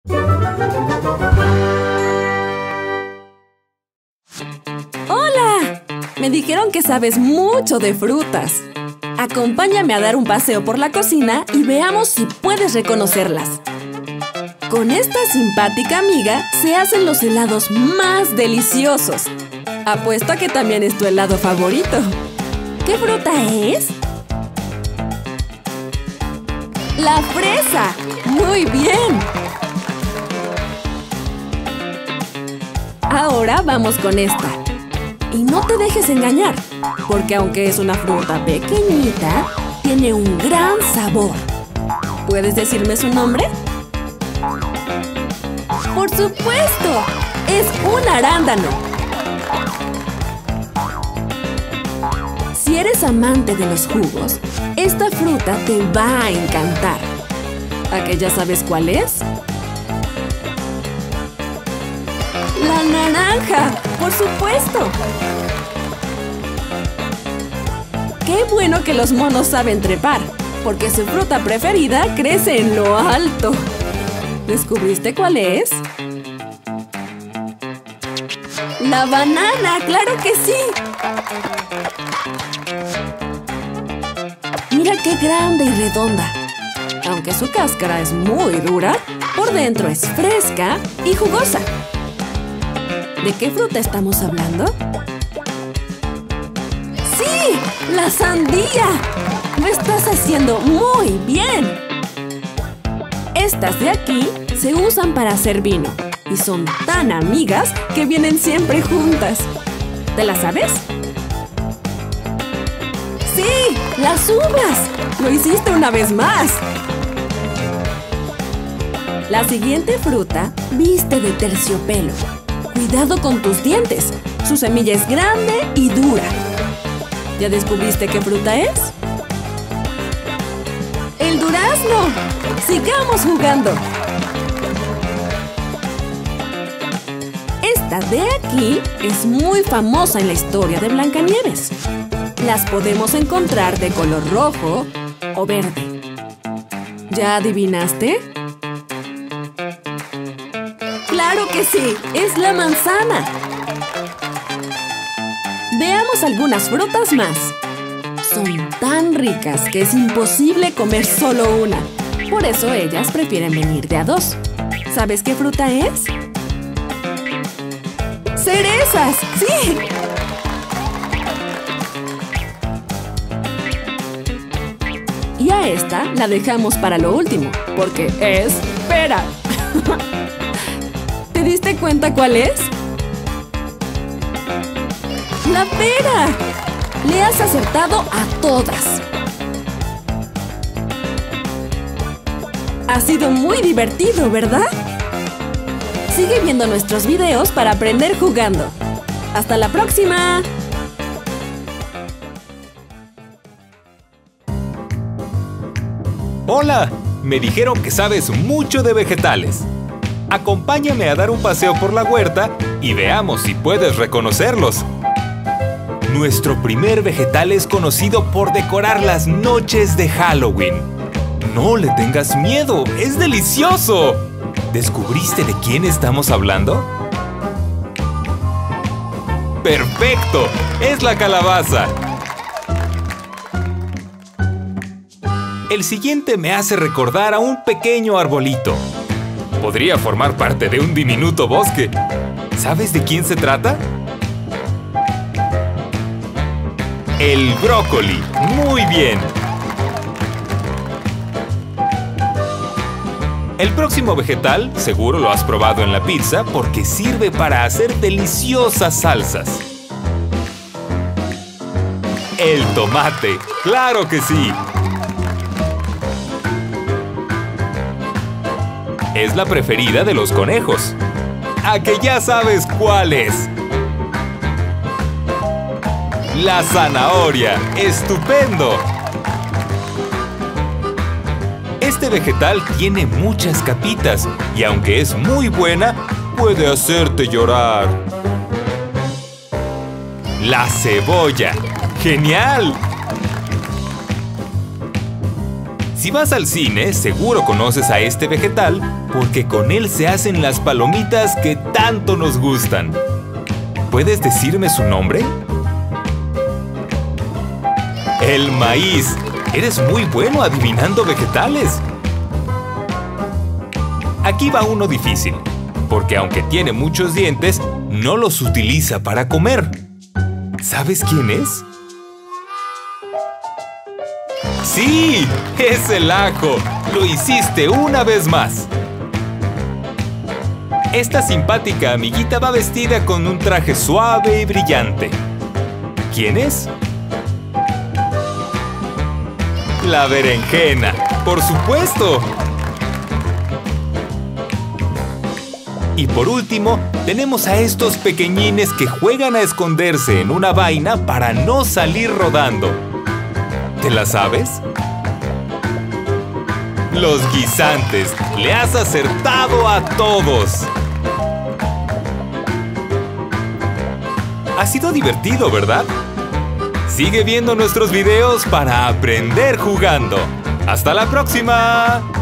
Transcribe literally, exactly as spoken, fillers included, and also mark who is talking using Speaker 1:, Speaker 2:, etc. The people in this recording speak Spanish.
Speaker 1: ¡Hola! Me dijeron que sabes mucho de frutas. Acompáñame a dar un paseo por la cocina y veamos si puedes reconocerlas. Con esta simpática amiga se hacen los helados más deliciosos. Apuesto a que también es tu helado favorito. ¿Qué fruta es? ¡La fresa! ¡Muy bien! Ahora vamos con esta. Y no te dejes engañar, porque aunque es una fruta pequeñita, tiene un gran sabor. ¿Puedes decirme su nombre? ¡Por supuesto! ¡Es un arándano! Si eres amante de los jugos, esta fruta te va a encantar. ¿A que ya sabes cuál es? ¡La naranja! ¡Por supuesto! ¡Qué bueno que los monos saben trepar! Porque su fruta preferida crece en lo alto. ¿Descubriste cuál es? ¡La banana! ¡Claro que sí! Mira qué grande y redonda. Aunque su cáscara es muy dura, por dentro es fresca y jugosa. ¿De qué fruta estamos hablando? ¡Sí! ¡La sandía! ¡Lo estás haciendo muy bien! Estas de aquí se usan para hacer vino y son tan amigas que vienen siempre juntas. ¿Te las sabes? ¡Sí! ¡Las uvas! ¡Lo hiciste una vez más! La siguiente fruta viste de terciopelo. Cuidado con tus dientes. Su semilla es grande y dura. ¿Ya descubriste qué fruta es? ¡El durazno! ¡Sigamos jugando! Esta de aquí es muy famosa en la historia de Blancanieves. Las podemos encontrar de color rojo o verde. ¿Ya adivinaste? ¡Claro que sí! ¡Es la manzana! Veamos algunas frutas más. Son tan ricas que es imposible comer solo una. Por eso ellas prefieren venir de a dos. ¿Sabes qué fruta es? ¡Cerezas! ¡Sí! Y a esta la dejamos para lo último, porque es pera. ¿Te diste cuenta cuál es? ¡La pera! Le has acertado a todas. Ha sido muy divertido, ¿verdad? Sigue viendo nuestros videos para aprender jugando. ¡Hasta la próxima!
Speaker 2: ¡Hola! Me dijeron que sabes mucho de vegetales. Acompáñame a dar un paseo por la huerta y veamos si puedes reconocerlos. Nuestro primer vegetal es conocido por decorar las noches de Halloween. No le tengas miedo, es delicioso. ¿Descubriste de quién estamos hablando? ¡Perfecto! ¡Es la calabaza! El siguiente me hace recordar a un pequeño arbolito. Podría formar parte de un diminuto bosque. ¿Sabes de quién se trata? El brócoli. ¡Muy bien! El próximo vegetal, seguro lo has probado en la pizza porque sirve para hacer deliciosas salsas. El tomate. ¡Claro que sí! Es la preferida de los conejos. ¿A que ya sabes cuál es? La zanahoria. ¡Estupendo! Este vegetal tiene muchas capitas y aunque es muy buena, puede hacerte llorar. La cebolla. ¡Genial! Si vas al cine, seguro conoces a este vegetal porque con él se hacen las palomitas que tanto nos gustan. ¿Puedes decirme su nombre? El maíz. Eres muy bueno adivinando vegetales. Aquí va uno difícil, porque aunque tiene muchos dientes, no los utiliza para comer. ¿Sabes quién es? ¡Sí! ¡Es el ajo! ¡Lo hiciste una vez más! Esta simpática amiguita va vestida con un traje suave y brillante. ¿Quién es? La berenjena, por supuesto. Y por último, tenemos a estos pequeñines que juegan a esconderse en una vaina para no salir rodando. ¿Te la sabes? Los guisantes. ¡Le has acertado a todos! Ha sido divertido, ¿verdad? Sigue viendo nuestros videos para aprender jugando. ¡Hasta la próxima!